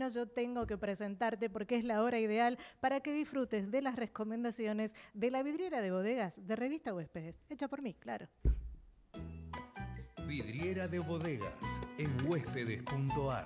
vino yo tengo que presentarte porque es la hora ideal para que disfrutes de las recomendaciones de la vidriera de bodegas de Revista Huéspedes, hecha por mí, claro. Vidriera de bodegas en huéspedes.ar.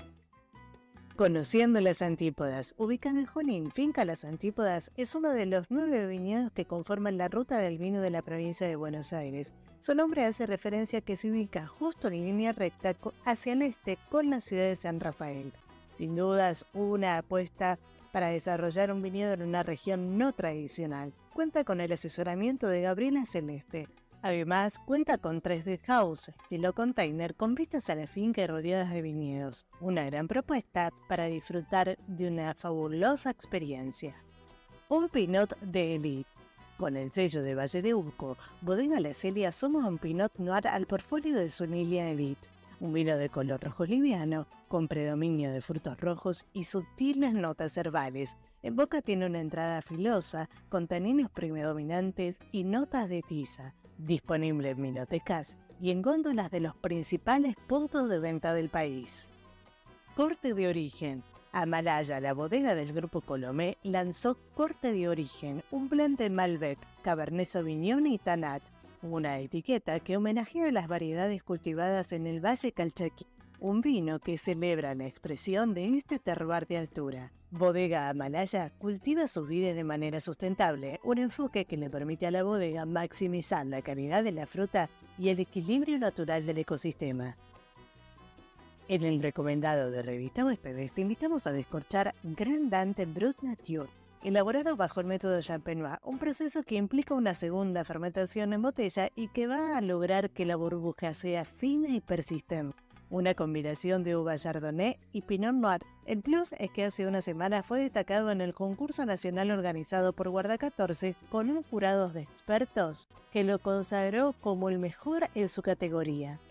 Conociendo las Antípodas, ubicada en Junín, Finca Las Antípodas es uno de los 9 viñedos que conforman la ruta del vino de la provincia de Buenos Aires. Su nombre hace referencia a que se ubica justo en línea recta hacia el este con la ciudad de San Rafael. Sin dudas, una apuesta para desarrollar un viñedo en una región no tradicional. Cuenta con el asesoramiento de Gabriela Celeste. Además, cuenta con 3D House, estilo container, con vistas a la finca y rodeadas de viñedos. Una gran propuesta para disfrutar de una fabulosa experiencia. Un Pinot de Elite. Con el sello de Valle de Uco, Bodega La Celia suma un Pinot Noir al portfolio de su línea Elite. Un vino de color rojo liviano, con predominio de frutos rojos y sutiles notas herbales. En boca tiene una entrada filosa, con taninos predominantes y notas de tiza. Disponible en vinotecas y en góndolas de los principales puntos de venta del país. Corte de origen. Amalaya, la bodega del Grupo Colomé, lanzó Corte de Origen, un blend de Malbec, Cabernet Sauvignon y Tanat, una etiqueta que homenajea las variedades cultivadas en el Valle Calchaquí, un vino que celebra la expresión de este terroir de altura. Bodega Amalaya cultiva sus vides de manera sustentable, un enfoque que le permite a la bodega maximizar la calidad de la fruta y el equilibrio natural del ecosistema. En el recomendado de Revista Huéspedes te invitamos a descorchar Grand Dante Brut Nature, elaborado bajo el método Champenois, un proceso que implica una segunda fermentación en botella y que va a lograr que la burbuja sea fina y persistente. Una combinación de uva Chardonnay y Pinot Noir. El plus es que hace una semana fue destacado en el concurso nacional organizado por Guarda 14 con un jurado de expertos que lo consagró como el mejor en su categoría.